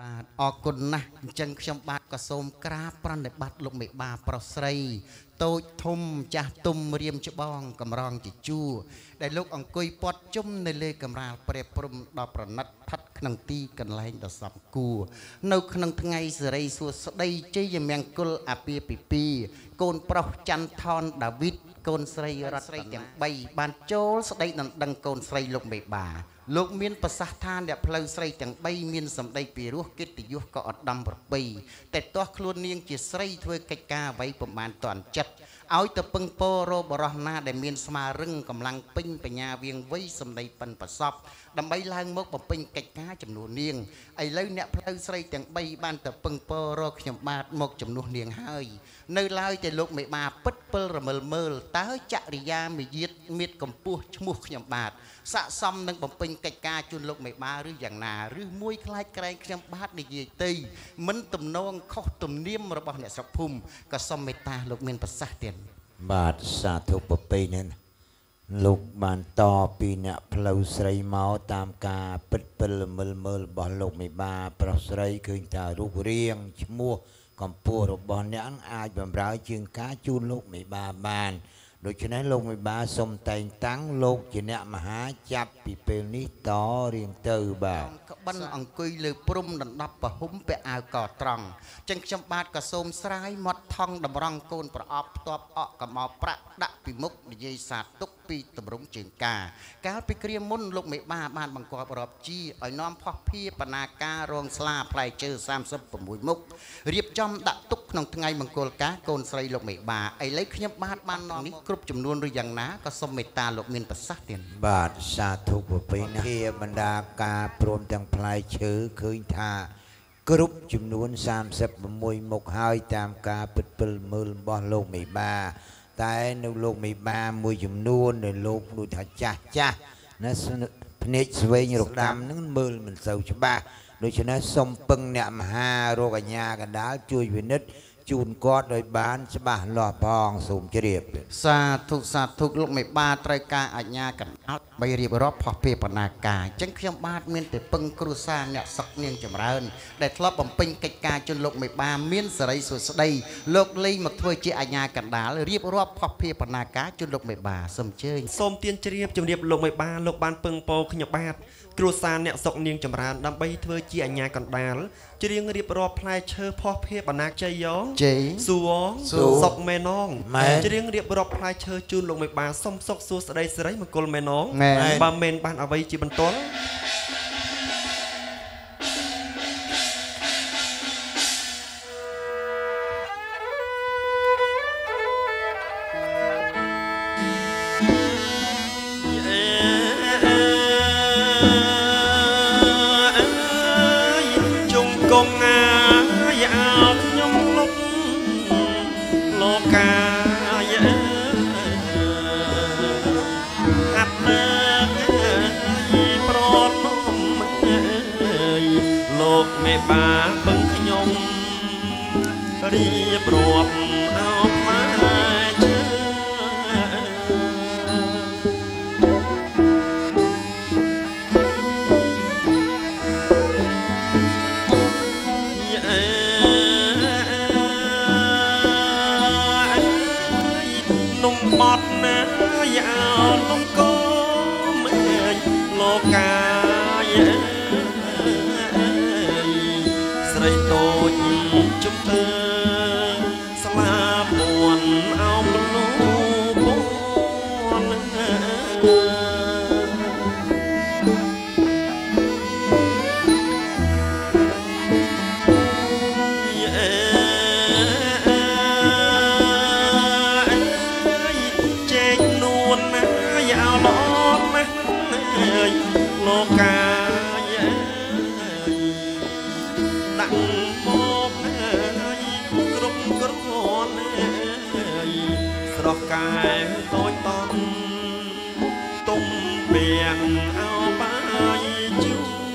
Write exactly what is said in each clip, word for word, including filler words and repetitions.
บาทออกกุนนะจังขยมบาทก็สมกราบปรันในบัตรลูกเมบาปรสไรโตทุ่มจะตุ่มเรียมจะบองกำรองจิจูได้ลูกอังกุยปอดจุ่มในเลกำราเปรียบปรุมดอกประนัดพัดขนังตีกันแรงดอกสับกูนกขนังทั้งไงสไรสัวสได้เจยแมงกุลอาเปียปีปีโกนปรอกจันทอนดาวิดโกนสไรรัตเตียงใบบานโจลสได้นันดังโกนสไรลูกเมบาลูกเมียนภาษาทานเดียเพลย์ใส่จังใบเมียนสำได้ปีรุ่กิตติยุก็อดดำปรบปีแต่ตัวคลุนเนียงจีใส่ถ้วยกิจการไว้ประมาณตอนจัดเอาแต่ปึงโปโรบรอนาได้เมียนสมารึงกำลังปิ้งปัญญาเวียงไว้สำได้ปันประสอบดำใบลางมกแบบปิ้งกิจการจำนวนเนียงไอ้เล่เนี่ยเพลย์ใส่จังใบบ้านแต่ปึงโปโรขยมบาดมกจำนวนเนียงให้ในลายแต่ลูกไม่มาปิดเปิลระเมลเมลตาจักริยาไม่ยึดมีดกำปูชมุขขยมบาดสะสมนึงแบบปิ้งกิจการจุนลูกไม่มาหรืออย่างนาหรือมวยคล้ายไกลขยมบาดในยีตีมันตุ่มนองข้อตุ่มเนียมระบอบเนี่ยสับพุ่มก็สมเมตาลูกเมียนภาษาเตียนบาทสาธุปปีนั้นลูกบานต่อปีเนี่ยเพลาใส่เมาตามกาปิดเปิลเมลเมลบอลลูกไม่บาเพลาใส่คืนตาลูกเรียงชมัวกำปูรบอลเนี่ยอังอาจบำราจึงก้าจูนลูกไม่บาบานโดยฉะนั้นลูกไม่บาสมแต่งตั้งลูกจีเนี่ยมหาจับปีเปลนี้ต่อเรียงเตอร์บาบันอังกุยเลยปรุมดันดับปะหุ้มไปอากอตรังจังจำบาดกระสมสายมดทองดำรังโกนประอบตอบออกกับมอประดับปีมุกในยีศาสตร์ตุกปีตำรงเจียงกาการไปเกลียมุนลูกไม่บ้าบ้านบังกอบรอบจีอ้อยน้อมพ่อพี่ปนาการองสลาพลายเจอสามสิบปมุยมุกเรียบจอมดักตุกนองทั้งไงบังกอลกาโกนใส่ลูกไม่บ้าไอ้เล็กขยับบาดบ้านนองนี้กรุบจำนวนหรืออย่างน้าก็สมเมตตาลูกเมียนภาษาเตียนบาทสาธุปปีนะเทียบรรดากาพรมจังพลายเชื้อคืนทากรุบจำนวนสามสิบมวยมกหายตามกาปิดเปิลมือบอลโลกไม่บาแต่ในโลกไม่บามวยจำนวนในโลกดูถ้าจ้าจ้านั่นพเนจเวย์หลกดำนั่นมือมันเศร้าชบ้าโดยฉะนั้นสมปึงเนี่ยมหาโรกญากันดาช่วยวินิจจูนกอดโดยบ้านชบ้าหล่อพองสูงเจียบสาธุสาธุลูกไม่บาไตรกาอัญญากันเอาใบเรียบรอบพอเพปนากาจังขยมบาดเมียนแต่ปึงครูซาเนี่ยสักเนียงจำเริญได้ทลบบ่มปิงกิจการจนลูกไม่บาเมียนสไรสุดสดายลูกเลยมาถ้วยเจอัญญากันดาเรียบรอบพอเพปนากาจนลูกไม่บาสมเชยส้มเตียนเจียบจำเรียบลูกไม่บาลูกบานปึงโปขยมบาดครูซาเนี่ยสักเนียงจำเริญดำใบถ้วยเจอัญญากันดาจะเรียงเรียบรอบพลายเชอพอเพปนาใจยองเจสัวศกแม่น้องจะเรียงเรียบรอบพลายเชอจูนลงไม่บาส้มซกสัวสดายสไลมากลแม่น้องบาเมนบานเอาไว้จีบันต้นบาเบิ่งขยมเรียบรวบเอามาเจอนุ่มบอดนะยาวนุ่มก้มโลกาจุ่มเธอสลาบวนเอาบลูบวนเจ๊กนวลนะยาวล้อมนะโลกาดังโมกกรุบกรุบนสระกายโต้ตอนตุ้มเบียงเอาไปจู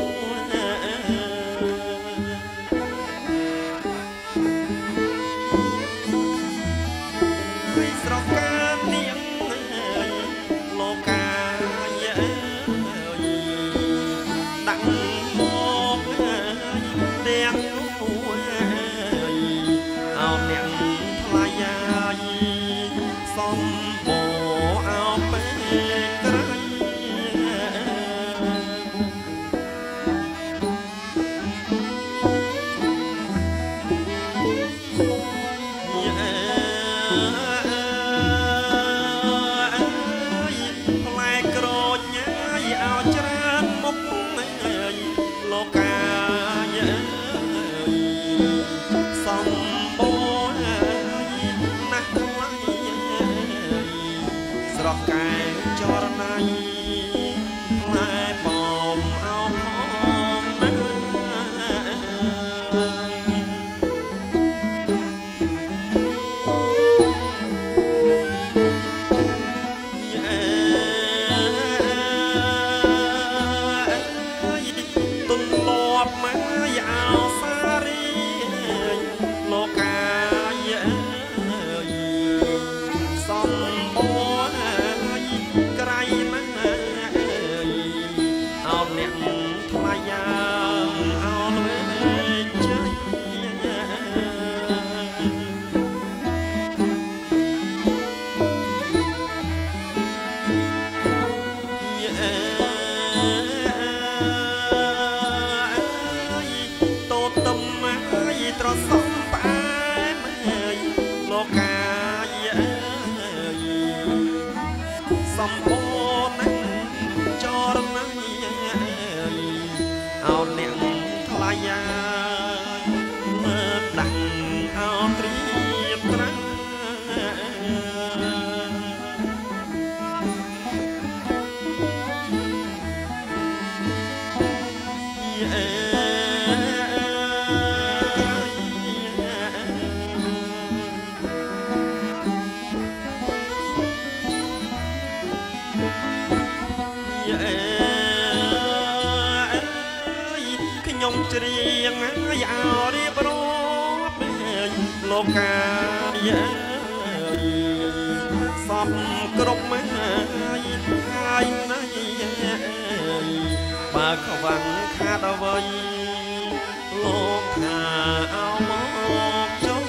สระกายเนียงโลกาดังโมกទាំងអោអ្នកថ្លៃយាយសំបោអោពេលក្រៃច្រៀងឲ្យរៀបរាប់លោកកាយសពគ្រប់មកហើយណាបើខ្វាំងខាតអ្វីលោកថាអោមកចុង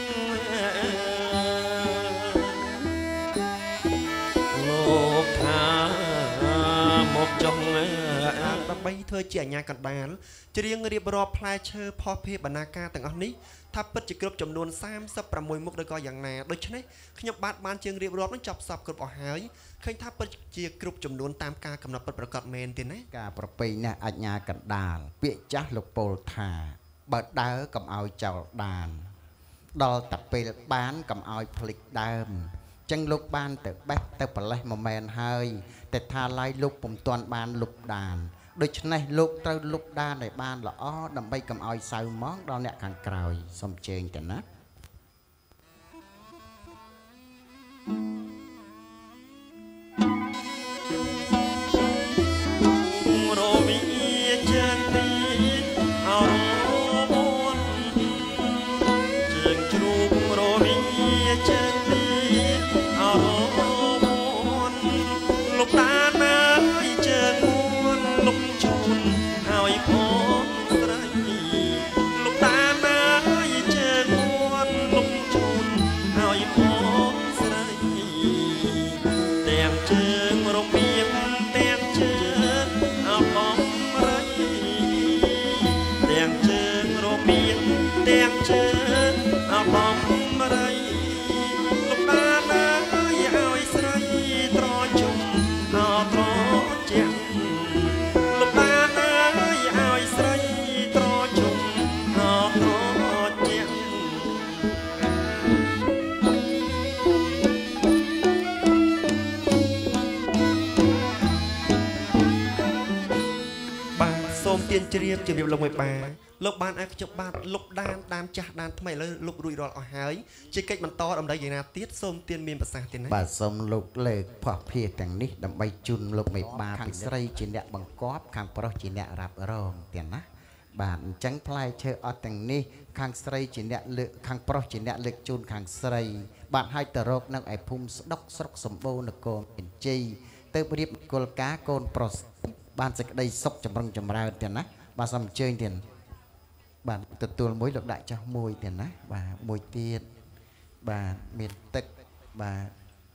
លោកថាមកចុងដើម្បីធ្វើជាអាញាកណ្ដាលច្រៀងរៀបរាប់ផ្លែឈើផុសភាបណ្ណាការទាំងអស់នេះថាពិតជាគ្រប់ចំនួនសាមសិបប្រាំមួយមុខដោយក៏យ៉ាងណាដូច្នេះខ្ញុំបាទបានជើងរៀបរាប់នឹងចប់សពគ្រប់អស់ហើយឃើញថាពិតជាគ្រប់ចំនួនតាមការកំណត់ពិតប្រាកដមែនទេណាការប្រពៃណីអាជ្ញាកណ្ដាលពាក្យចាស់លោកពោលថាបើដើរកុំឲ្យចោលដានដល់តែពេលបានកុំឲ្យភ្លេចដើមចឹងលោកបានទៅបេះទៅប្រលេះមិនមែនហើយតែថាឡាយលោកពុំទាន់បានលុបដានដូច្នេះលោកត្រូវលុបដានឲ្យបានល្អដើម្បីកុំឲ្យសៅហ្មងដល់អ្នកខាងក្រោយសូមជើញទៅណារវីជើងទីអរមុនជើងជ្រូករវីជើងទីអរមុនលុបដានហើយជើងមុនលុបជូនឲ្យផងស្រីលុបដានហើយជើងមុនលុបជូនឲ្យផងស្រីទាំងជើងរមៀមទាំងជើងអោបងរៃទាំងជើងរមៀមទាំងជើងអោបងរៃលុបដានហើយឲ្យស្រីត្រជុំអោត្រជាក់លុបដានហើយឲ្យស្រីត្រជុំអោត្រជាក់បាទសូមទានជ្រាបជម្រាបលោកមួយបាលោកបានឲ្យខ្ញុំបាទលុបដានដានចាស់ដានថ្មីឥឡូវលុបរួចរាល់អស់ហើយជាកិច្ចបន្តដើម្បីយ៉ាងណាទៀតសូមទានមានប្រសាសន៍ទៀតណាបាទសូមលោកលើកផោះភាទាំងនេះដើម្បីជូនលោកមេបាខាងស្រីជាអ្នកបង្គាប់ខាងប្រុសជាអ្នករ៉ាប់រងទៀតណាបាទអញ្ចឹងផ្លែឈើអត់ទាំងនេះខាងស្រីជាអ្នកលើកខាងប្រុសជាអ្នកលើកជូនខាងស្រីបាទឲ្យទៅរកនៅឯភូមិស្ដុកស្រុកសម្បូរនគរមានជ័យទៅរៀបមង្គលការកូនប្រុសបានសេចក្តីសុខចម្រុងចម្រើនទៀតណាបាទសូមអញ្ជើញទៀតបាទទទួលមួយលោកដាក់ចោះមួយទៀតណាបាទមួយទៀតបាទមានទឹកបាទ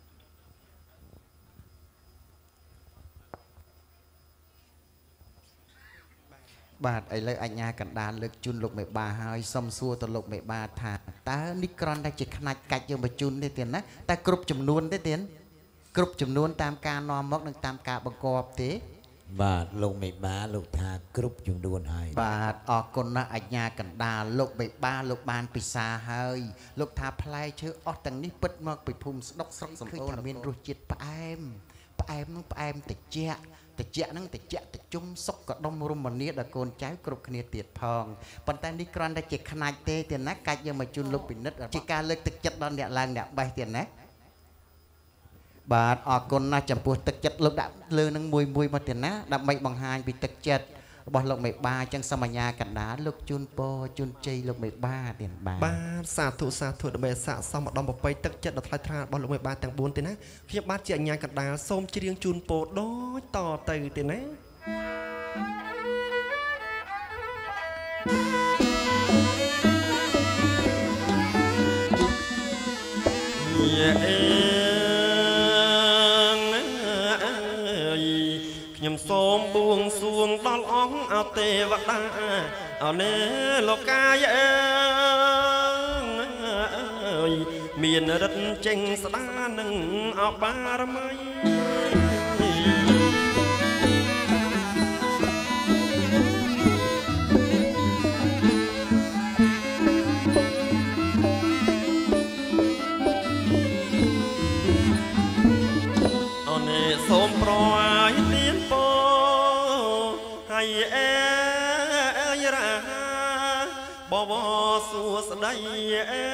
បាទឥឡូវអញ្ញាកណ្ដាលលើកជូនលោកមេបាហើយសុំសួរទៅលោកមេបាថាតើនេះគ្រាន់តែជាខ្នាច់កាច់យកមកជូនទេទៀតណាតែគ្រប់ចំនួនទេទៀតគ្រប់ចំនួនតាមការនាំមកនិងតាមការបង្គាប់ទេបាទលោកមេបាលោកថាគ្រប់ចំនួនហើយបាទអរគុណណាស់អញ្ញាកណ្ដាលលោកមេបាលោកបានពិសាហើយលោកថាផ្លែឈើអស់ទាំងនេះពិតមកពីភូមិស្ដុកស្រុកសំអូនមានរសជាតិផ្អែមផ្អែមនឹងផ្អែមត្រជាក់ត្រជាក់ហ្នឹងត្រជាក់ត្រជុំសុខកដុំរមនាដល់កូនចៅគ្រប់គ្នាទៀតផងប៉ុន្តែនេះគ្រាន់តែជាខ្នាច់ទេទៀតណាកាច់យកមកជូនលោកពិនិត្យជាការលើកទឹកចិត្តដល់អ្នកឡើងអ្នកបេះទៀតណាបាទអរគុណណាស់ចំពោះទឹកចិត្តលោកដាក់លើនឹងមួយមួយមកទៀតណាដើម្បីបង្ហាញពីទឹកចិត្តរបស់លោកមេបាអញ្ចឹងសមញ្ញាកណ្ដាលលោកជូនពរជូនជ័យលោកមេបាទៀតបាទបាទសាធុសាធុដើម្បីស័ក្តិសមឧត្តមប្រពៃទឹកចិត្តដ៏ថ្លៃថ្លារបស់លោកមេបាទាំងបួនទៀតណាខ្ញុំបាទជាអញ្ញាកណ្ដាលសូមច្រៀងជូនពរដូចតទៅទៀតណាយេខ្ញុំសូមបួងសួងដល់អង្គអទេវតាអនេលោកាយអើយមានរិទ្ធចេញស្ដានឹងអបារមីអនេសូមប្រយទានពោហើយអេរាបបសួស្ដីអេ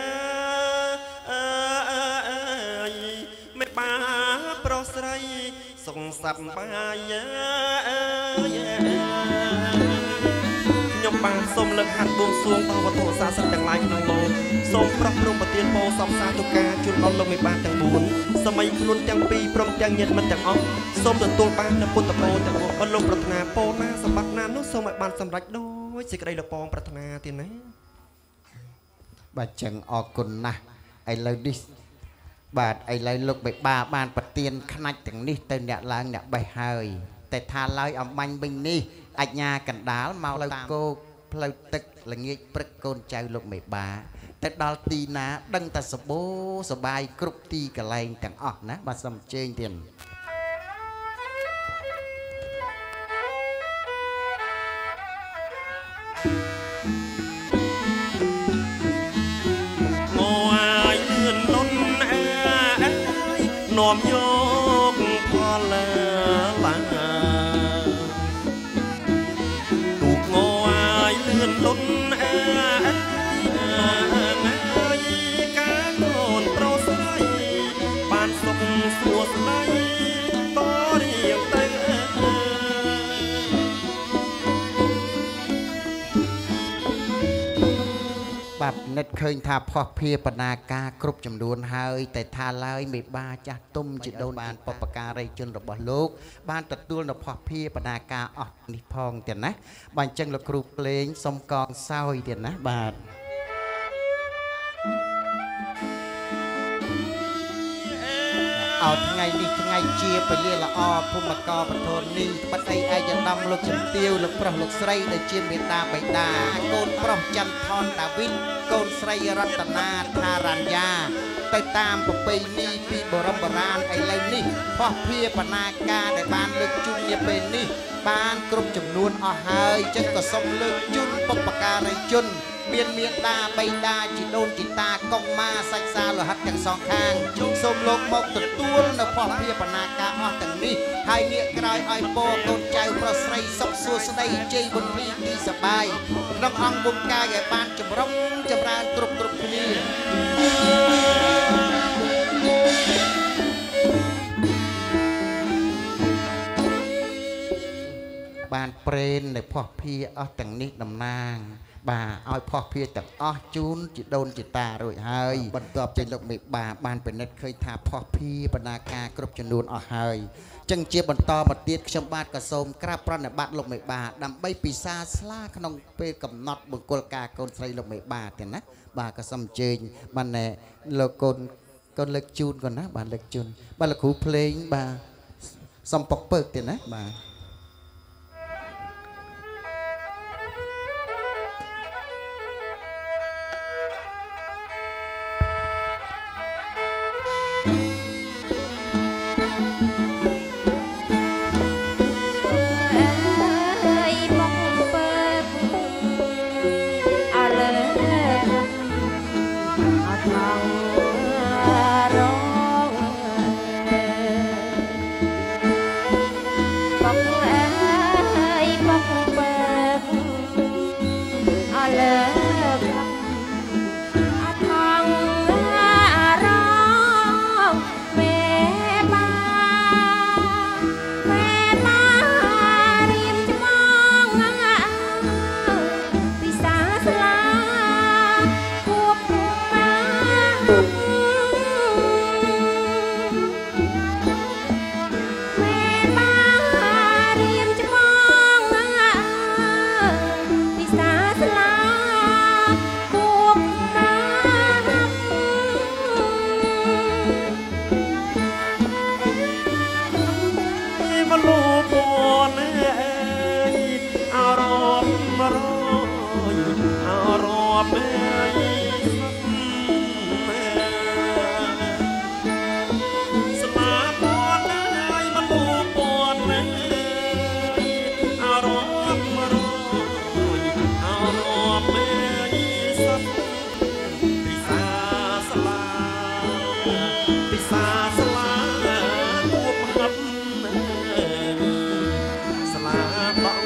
មេបាប្រុសស្រីសុខសប្បាយខ្ញុំបានសូមលើកហាត់បួងសួងដល់វត្ថុស័ក្តិសិទ្ធិទាំងឡាយក្នុងលោកសូមប្រោះព្រំប្រទានពរសពសាទុការជូនដល់លោកមេបាទាំងបួនសម័យខ្លួនទាំងពីរព្រមទាំងញាតិមិត្តទាំងអស់សូមទទួលបាននូវពុទ្ធពរទាំងអស់អស់លោកប្រាថ្នាពរណាសម្បត្តិណានោះសូមឲ្យបានសម្រេចដោយសេចក្តីលពងប្រាថ្នាទៀតណាបាទចឹងអរគុណណាស់ឥឡូវនេះបាទឥឡូវលោកមេបាបានប្រទានខ្នាច់ទាំងនេះទៅអ្នកឡើងអ្នកបេះហើយតែថាឡើយអំបញ្ញវិញនេះអញ្ញាកណ្ដាលមកលើគោកផ្លូវទឹកល្ងាចព្រឹកកូនចៅលោកមេបាទៅដល់ទីណាដឹងតែសបោសបាយគ្រប់ទីកន្លែងទាំងអស់ណាបាទសូមអញ្ជើញទៀតនាំយកផលឡាទូកងឲ្យលឿនលុនអើយការកូនប្រុសស្រីបានសុខសួស្ដីតរៀងទៅបាទនិតឃើញថាផោះភាបណាការគ្រប់ចំនួនហើយតែថាឡើយមេបាចាស់ទុំជាដូនបានបពការីជនរបស់លោកបានទទួលនៅផោះភាបណាការអស់នេះផងទៀតណាបាទអញ្ចឹងលោកគ្រូភ្លេងសុំកងសោយទៀតណាបាទអោថ្ងៃនេះថ្ងៃជាពលិល្អភូមិកោបធននេះបតីឯកឧត្តមលោកជំទាវលោកប្រុសលោកស្រីដែលជាមេតាបិតាកូនប្រុសចន្ទថនដាវីតកូនស្រីរតនាថារញ្ញាទៅតាមប្រពៃណីពីបរមបុរាណឥឡូវនេះផោះភាបណាការដែលបានលើកជូននាពេលនេះបានគ្រប់ចំនួនអស់ហើយចឹងក៏សូមលើកជូនបុព្វការីជនមានមេតាបៃតាជីដូនជីតាកុងម៉ាសាច់សាលហិតទាំងសងខាងសូមលោកមកទទួលនៅផោះភាបណាការអស់ទាំងនេះហើយងាកក្រោយឲ្យពរកូនចៅប្រុសស្រីសុខសួស្ដីជ័យបុណ្យទីសបាយក្នុងអង្គវងកាយឲ្យបានចម្រុងចម្រើនគ្រប់គ្រប់គ្នាបានប្រេននៅផោះភាអស់ទាំងនេះតំណាង bà oi phò phia tập ó chun chỉ đôn chỉ ta rồi hơi bận tập trên lục mị bà ban bên net khơi thả phò phia bận na ca cướp chân đôn ó hơi chân chia bận to bận tiết trong bát cả sôm cà pran để bát lục mị bà đầm bay pì xa slaขนมเปกับน็อตบนกลกาคนใส่ลงไม่บาเห็นนะบาก็ซ้ำเจงบันเนี่ยเราคนคนเล็กจูนก่อนนะบาเล็กจูนบาละคูเพลงบาซ้ำปอกเปิกเห็นนะบา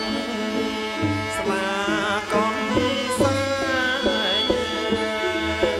เ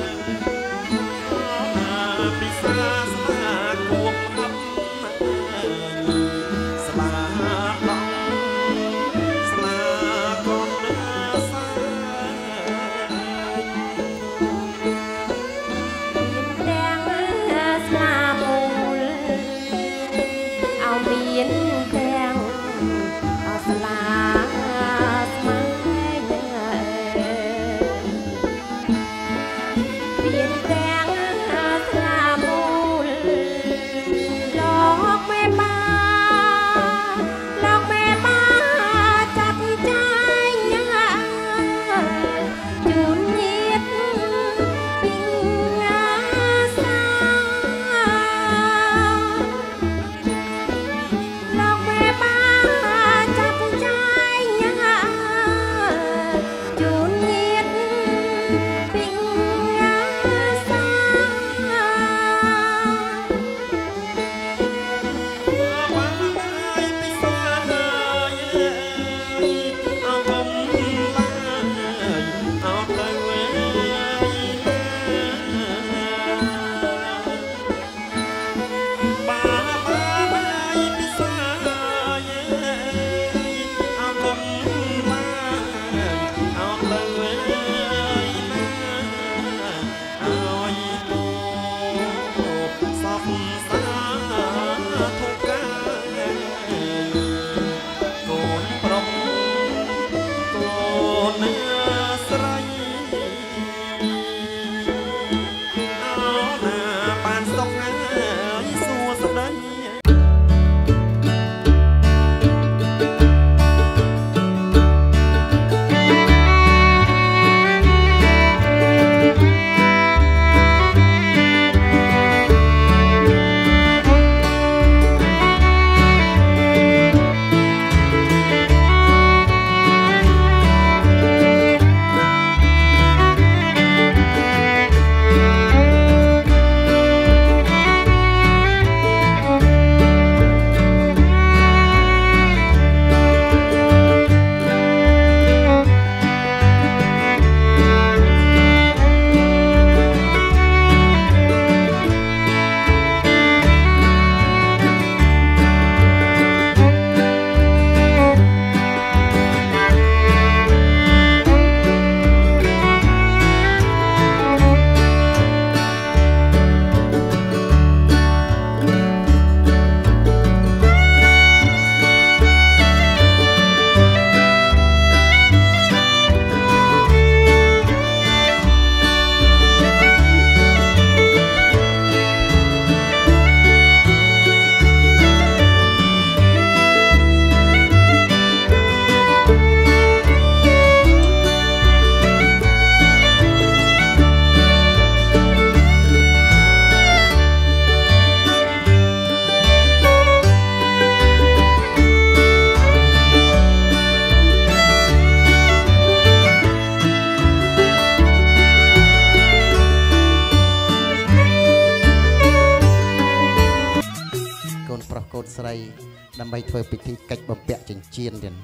ដើម្បីធ្វើពិធីកិច្ចបំពាក់ចិញ្ចៀនទៀត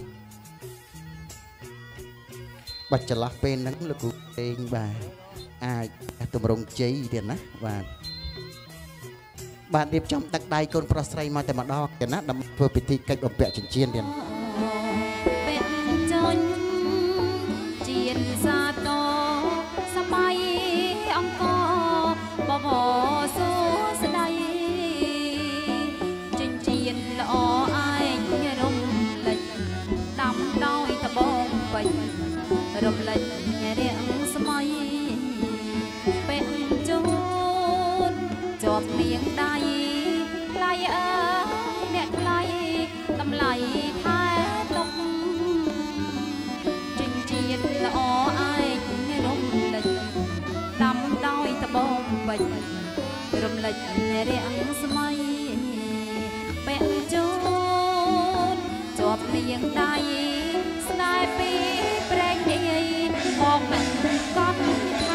បាច់ចន្លោះពេលហ្នឹងលោកគ្រូពេងបាទអាចទម្រង់ជ័យទៀតណាបាទបាទរៀបចំទឹកដៃកូនប្រុសស្រីមកតែម្ដងទៀតណាដើម្បីធ្វើពិធីកិច្ចបំពាក់ចិញ្ចៀនទៀតពាក់ចាញ់ជៀនសាតសម័យអង្គរបបរសួស្ដីចិញ្ចៀនល្អឯងរំលេចដាំដោយត្បូងពេជ្ររំលេចរាំងស្មៃពាក់ជូនជាប់នាងដៃថ្លៃអើអ្នកថ្លៃតម្លៃថែទុកចិញ្ចៀនល្អឯងរំលេចដាំដោយត្បូងពេជ្ររំលេចរាំងស្មៃពាក់ជូនជាប់នាងដៃស្នេហ៍ពីព្រេងនាយមកមិនកត់ថា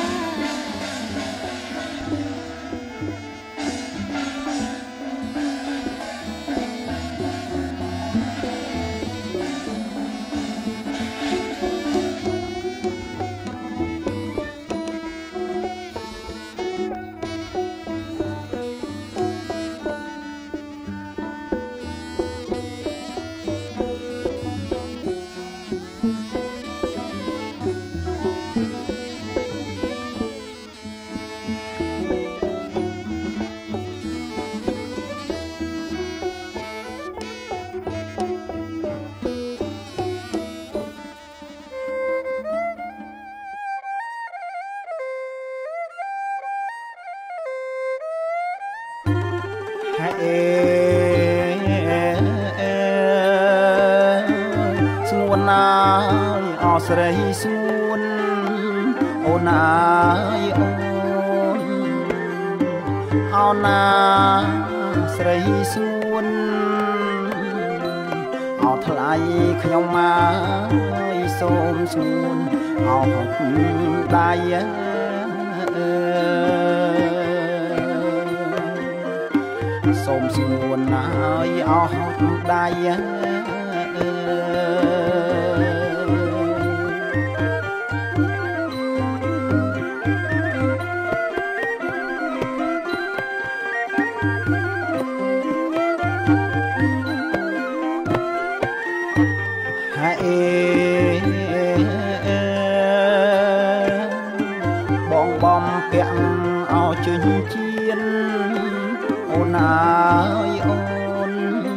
ស្រីស្ងួនអូនអើយអូនអូនណាស្រីស្ងួនអោថ្លៃខ្ញុំមកសូមស្ងួនអោហត់ដៃសូមស្ងួនហើយអោហត់ដៃបងបំពាក់អោជញ្ជៀនអូនអើយអូន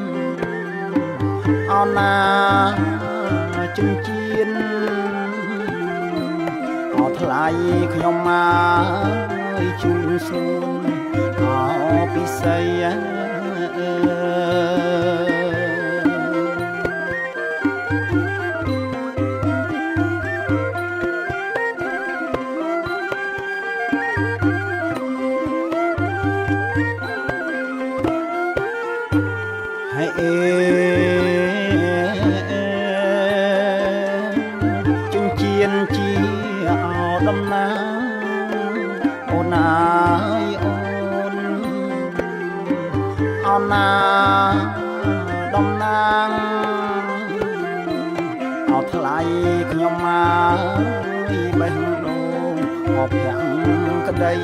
អូនណាជញ្ជៀនអោថ្លៃខ្ញុំមកជូនសួនអោពិសីជញ្ជៀនជាអោដំណាអូនអើយអូនអូនណាដំណាងអោថ្លៃខ្ញុំមកបេះដូងអបយ៉ាងក្តី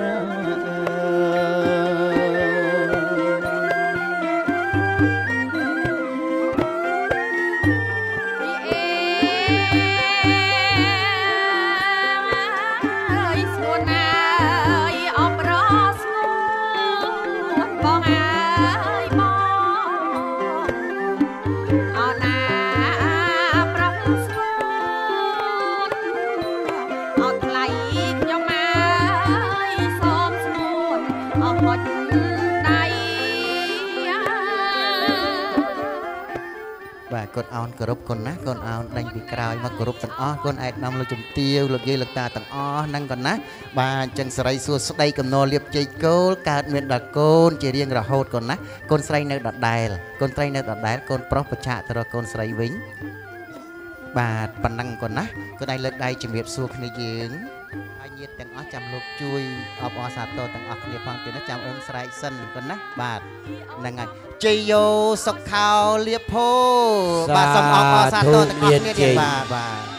បាទកូនអោនគោរពកូនណាកូនអោនដេញពីក្រោយមកគោរពទាំងអស់កូនឯកឧត្តមលោកជំទាវលោកយាយលោកតាទាំងអស់ហ្នឹងកូនណាបាទអញ្ចឹងសិរីសួស្ដីកំណរលៀបជ័យគោលកើតមានដល់កូនជារៀងរហូតកូនណាកូនស្រីនៅដដែលកូនស្រីនៅដដែលកូនប្រុសប្រឆាក់ទៅរកកូនស្រីវិញបាទប៉ុណ្ណឹងកូនណាកូនឯងលើកដៃជំរាបសួរគ្នាយើងហើយញាតិទាំងអស់ចាំលោកជួយអបអរសាទរទាំងអស់គ្នាផងទៀតណាចាំអូនស្រែកសិនក៏ណាបាទហ្នឹងហើយជ័យយោសុខខោលៀបភោបាទសូមអបអរសាទរទាំងអស់គ្នាទៀតបាទបាទ